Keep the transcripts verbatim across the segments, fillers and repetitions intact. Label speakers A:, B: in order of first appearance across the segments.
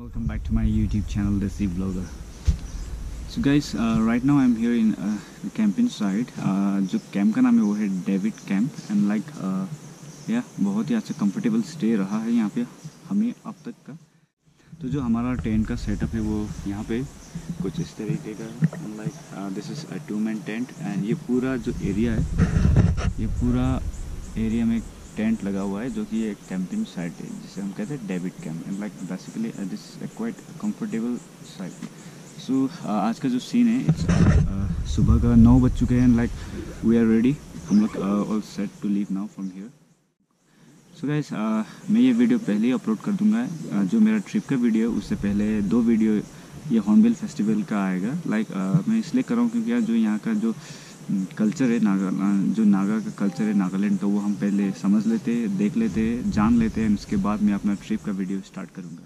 A: welcome back to my YouTube channel, Desi Vlogger. So guys, uh, right now I'm here in uh, the camping site. uh, जो camp का नाम है वो है David camp and like या बहुत ही अच्छा कंफर्टेबल स्टे रहा है यहाँ पे हमें अब तक का। तो जो हमारा टेंट का सेटअप है वो यहाँ पे कुछ इस तरीके का है। Like this is a two man tent and ये पूरा जो एरिया है ये पूरा एरिया में टेंट लगा हुआ है जो कि एक कैंपिंग साइट है जिसे हम कहते हैं David camp and like basically this is quite comfortable site. So आज का जो सीन है इट्स uh, सुबह का नौ बज चुके हैं and like we are ready, हम लोग all set to leave now from here. So guys मैं ये वीडियो पहले ही अपलोड कर दूंगा। uh, जो मेरा ट्रिप का वीडियो उससे पहले दो वीडियो ये हॉर्नबिल फेस्टिवल का आएगा। लाइक like, uh, मैं इसलिए कर रहा हूँ क्योंकि यार जो यहाँ का जो कल्चर है नागा जो नागा का कल्चर है नागालैंड का वो हम पहले समझ लेते देख लेते जान लेते हैं, उसके बाद मैं अपना ट्रिप का वीडियो स्टार्ट करूँगा।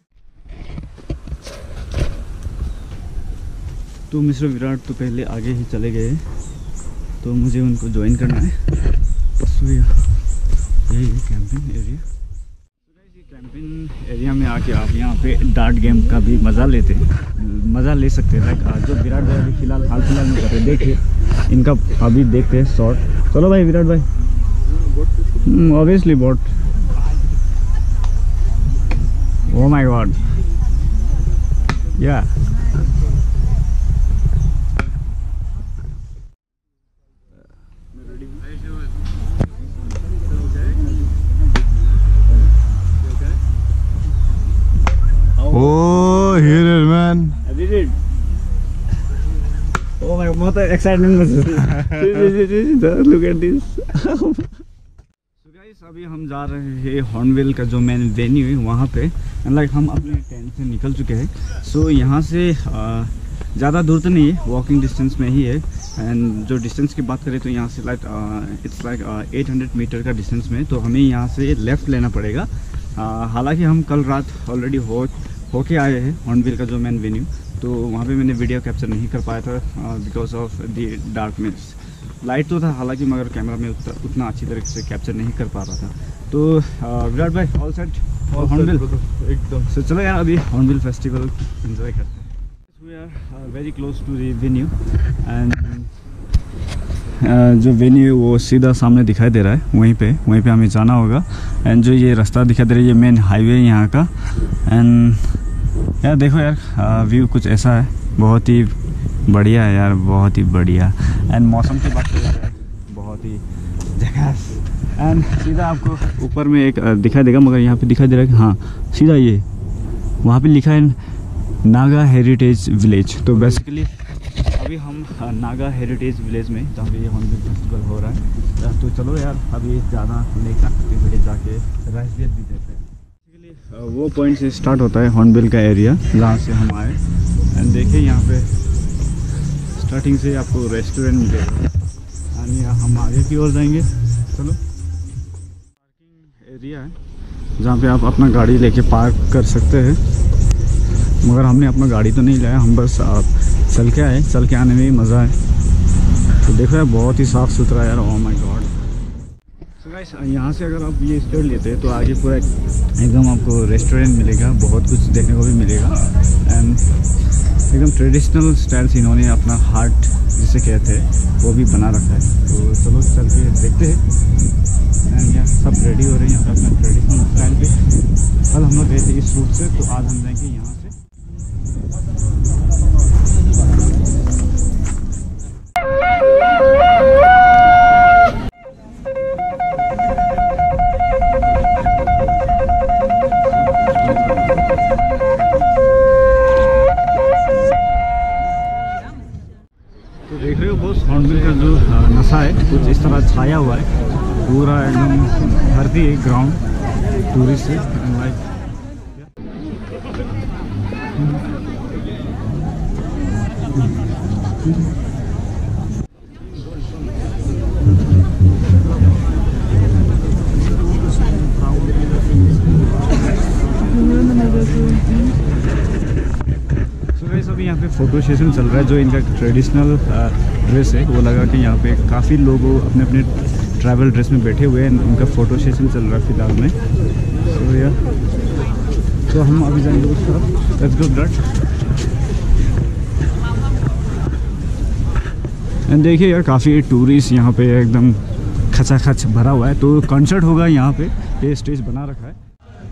A: तो मिस्टर विराट तो पहले आगे ही चले गए तो मुझे उनको ज्वाइन करना है। बस यही है कैंपिंग एरिया। कैंपिंग एरिया में आके आप यहाँ पे डार्ट गेम का भी मज़ा लेते हैं मज़ा ले सकते हैं। लाइक जो विराट भाई अभी फिलहाल हाल फिलहाल में कर रहे हैं, देखिए इनका अभी देखते हैं शॉट। चलो भाई विराट भाई, obviously bot. Oh my god, yeah
B: Oh, hit it, man!
A: I did it. Oh my God, बहुत excitement Look at this. So guys, अभी हम जा रहे हैं हॉर्नबिल का जो मेन वेन्यू है वहाँ पे एंड लाइक हम अपने टेंट से निकल चुके हैं। सो so, यहाँ से ज़्यादा दूर तो नहीं है, वॉकिंग डिस्टेंस में ही है। एंड जो डिस्टेंस की बात करें तो यहाँ से like it's like eight hundred metre का डिस्टेंस में, तो हमें यहाँ से लेफ़्ट लेना पड़ेगा। हालांकि हम कल रात ऑलरेडी हो होके आए हैं हॉर्नबिल का जो मेन वेन्यू, तो वहाँ पे मैंने वीडियो कैप्चर नहीं कर पाया था because of the darkness. Light तो था हालांकि मगर कैमरा में उतना, उतना अच्छी तरीके से कैप्चर नहीं कर पा रहा था। तो विराट भाई ऑल सेट हॉर्नबिल एकदम। सो चलो यार अभी हॉर्नबिल फेस्टिवल एंजॉय करते हैं। We are very close to the venue and जो वेन्यू है वो सीधा सामने दिखाई दे रहा है, वहीं पे वहीं पे हमें जाना होगा। एंड जो ये रास्ता दिखाई दे रहा है ये मेन हाईवे है यहाँ का। एंड यार देखो यार व्यू कुछ ऐसा है, बहुत ही बढ़िया है यार, बहुत ही बढ़िया। एंड मौसम की बात करें बहुत ही झकास। एंड सीधा आपको ऊपर में एक दिखाई देगा, मगर यहाँ पे दिखाई दे रहा है कि हाँ सीधा ये वहाँ पे लिखा है नागा हेरिटेज विलेज। तो बेसिकली अभी हम नागा हेरिटेज विलेज में जहाँ पे ये हॉर्नबिल फेस्टिवल हो रहा है। तो चलो यार अभी ज़्यादा नहीं करते जाके राइस भी देते हैं। बेसिकली वो पॉइंट से स्टार्ट होता है हॉर्नबिल का एरिया जहाँ से हम आए। एंड देखिए यहाँ पे स्टार्टिंग से आपको रेस्टोरेंट मिलेगा एंड हम आगे की ओर जाएंगे। चलो पार्किंग एरिया है जहाँ पे आप अपना गाड़ी लेके पार्क कर सकते हैं, मगर हमने अपना गाड़ी तो नहीं लाया, हम बस आप चल के आए। चल के आने में ही मज़ा है। तो देखो यार बहुत ही साफ़ सुथरा यार। Oh my god. So guys यहाँ से अगर आप ये स्टोर लेते हैं तो आगे पूरा एकदम आपको रेस्टोरेंट मिलेगा, बहुत कुछ देखने को भी मिलेगा। एंड एकदम ट्रेडिशनल स्टाइल से इन्होंने अपना हार्ट जिसे कहते हैं वो भी बना रखा है। तो चलो चल के देखते हैं। एंड यहाँ सब रेडी हो रहे हैं यहाँ पर अपना ट्रेडिशनल स्टाइल पे। कल हम लोग गए थे इस रूट से, तो आज हम जाएंगे यहाँ से। तो देख रहे हो बॉस हॉर्नबिल का जो नशा है कुछ इस तरह छाया हुआ है, पूरा एकदम भरती है ग्राउंड टूरिस्ट से। लाइक अभी यहाँ पे फोटो सेशन चल रहा है। जो इनका ट्रेडिशनल ड्रेस है वो लगा कि यहाँ पे काफ़ी लोग अपने अपने ट्रैवल ड्रेस में बैठे हुए हैं। उनका फ़ोटो सेशन चल रहा है फ़िलहाल में। तो यार तो हम अभी जाएंगे उस तरफ। Let's go that. एंड देखिए यार, काफ़ी टूरिस्ट यहाँ पे एकदम खचाखच भरा हुआ है। तो कंसर्ट होगा यहाँ पे, ये स्टेज बना रखा है।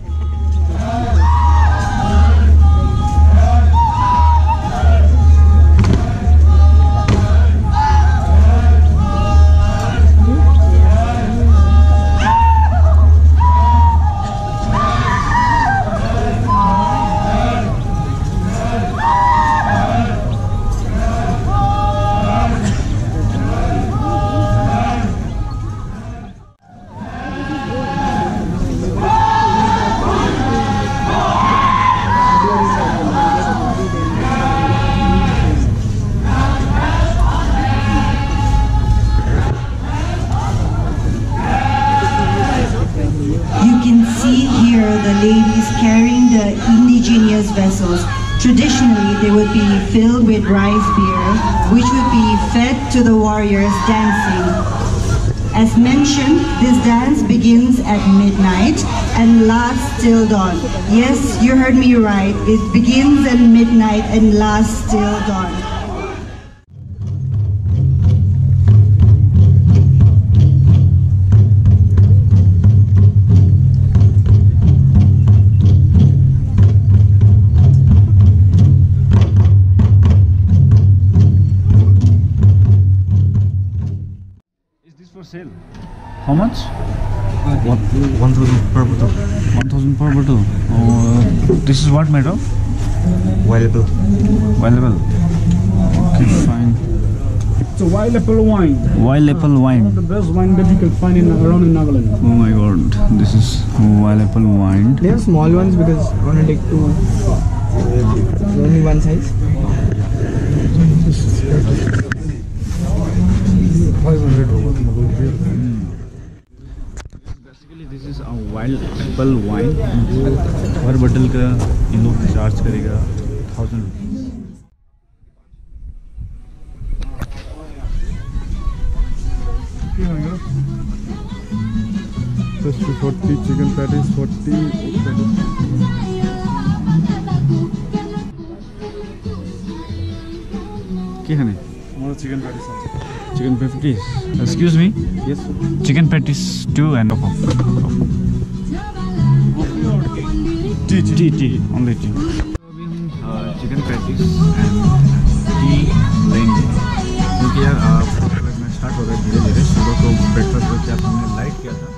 C: The ladies carrying the indigenous vessels. Traditionally, they would be filled with rice beer, which would be fed to the warriors dancing. As mentioned, this dance begins at midnight and lasts till dawn. Yes, you heard me right. It begins at midnight and lasts till dawn.
A: For sale. How much?
B: One, one thousand per bottle.
A: One thousand per bottle. Oh, this is what made of?
B: Wild apple.
A: Wild apple. Okay, fine.
D: It's a wild apple wine.
A: Wild apple wine.
D: One of the best wine that you can find in around in Nagaland.
A: Oh my god, this is wild apple wine.
E: They have small ones because I want to take two. Only one size.
B: five hundred.
A: Basically, this is a wild apple wine. हर बटल का इन लोग charge करेगा thousand rupees.
B: Just forty chicken patties, forty patties.
A: क्या है?
B: More chicken patties.
A: Chicken patties. Excuse me.
B: Yes, sir.
A: Chicken patties two and of.
B: Tea,
A: Tea, tea, only tea. अभी हम chicken patties and T लेंगे क्योंकि यार लगना start हो रहा है धीरे धीरे। सुबह को ब्रेकफास्ट करके हमने लाइट किया था।